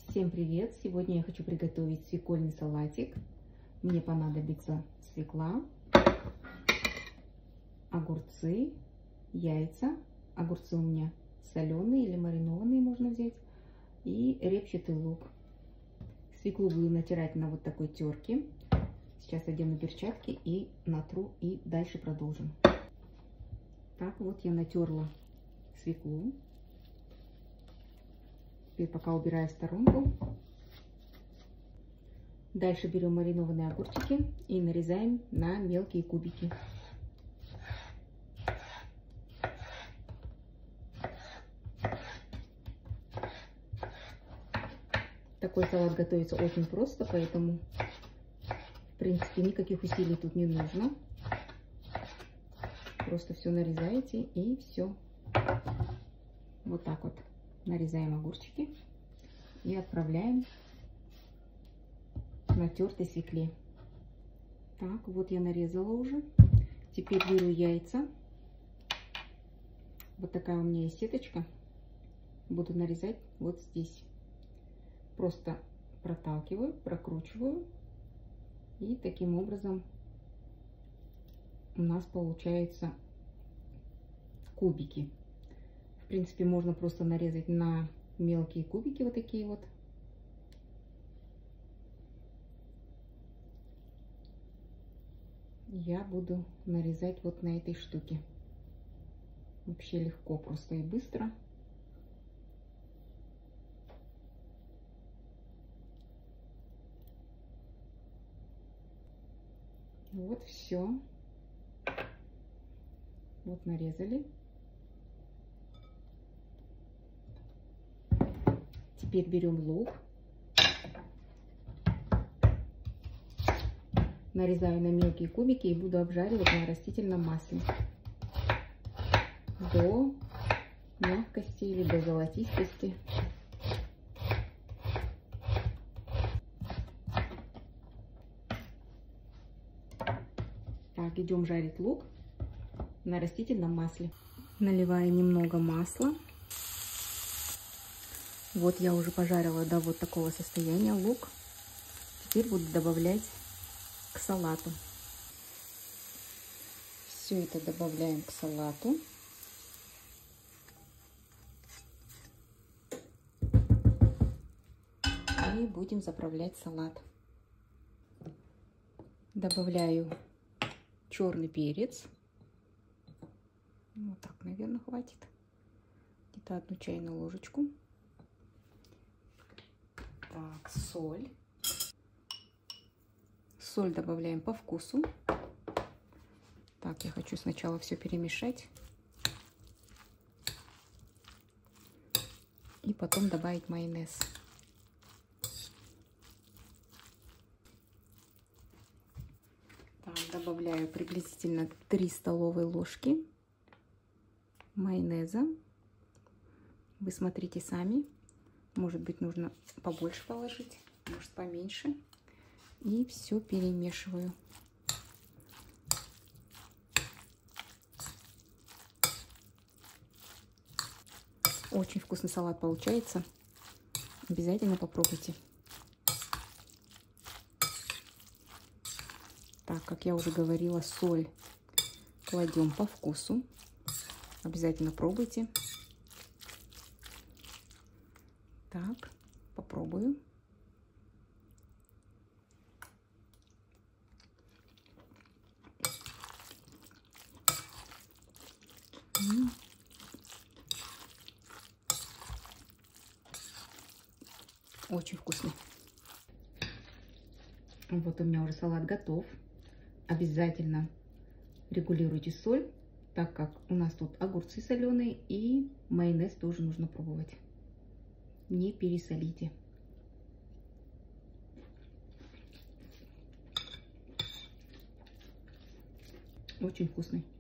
Всем привет! Сегодня я хочу приготовить свекольный салатик. Мне понадобится свекла, огурцы, яйца. Огурцы у меня соленые или маринованные можно взять. И репчатый лук. Свеклу буду натирать на вот такой терке. Сейчас одену перчатки и натру, и дальше продолжим. Так, вот я натерла свеклу. Теперь пока убираю в сторонку. Дальше берем маринованные огурчики и нарезаем на мелкие кубики. Такой салат готовится очень просто, поэтому, в принципе, никаких усилий тут не нужно. Просто все нарезаете и все. Вот так вот нарезаем огурчики и отправляем на тертой свекле. Так, вот я нарезала уже. Теперь беру яйца. Вот такая у меня есть сеточка. Буду нарезать вот здесь. Просто проталкиваю, прокручиваю. И таким образом у нас получаются кубики. В принципе, можно просто нарезать на мелкие кубики, вот такие вот. Я буду нарезать вот на этой штуке. Вообще легко, просто и быстро. Вот все. Вот нарезали. Теперь берем лук. Нарезаю на мелкие кубики и буду обжаривать на растительном масле до мягкости или до золотистости. Так, идем жарить лук на растительном масле. Наливаю немного масла. Вот я уже пожарила до вот такого состояния лук. Теперь буду добавлять к салату. Все это добавляем к салату. И будем заправлять салат. Добавляю черный перец. Вот так, наверное, хватит. Где-то 1 чайную ложечку. Так, соль. Соль добавляем по вкусу. Так, я хочу сначала все перемешать. И потом добавить майонез. Так, добавляю приблизительно 3 столовые ложки майонеза. Вы смотрите сами. Может быть, нужно побольше положить, может поменьше. И все перемешиваю. Очень вкусный салат получается. Обязательно попробуйте. Так, как я уже говорила, соль кладем по вкусу. Обязательно пробуйте. Так, попробую. Очень вкусный. Вот у меня уже салат готов. Обязательно регулируйте соль, так как у нас тут огурцы соленые, и майонез тоже нужно пробовать. Не пересолите. Очень вкусный.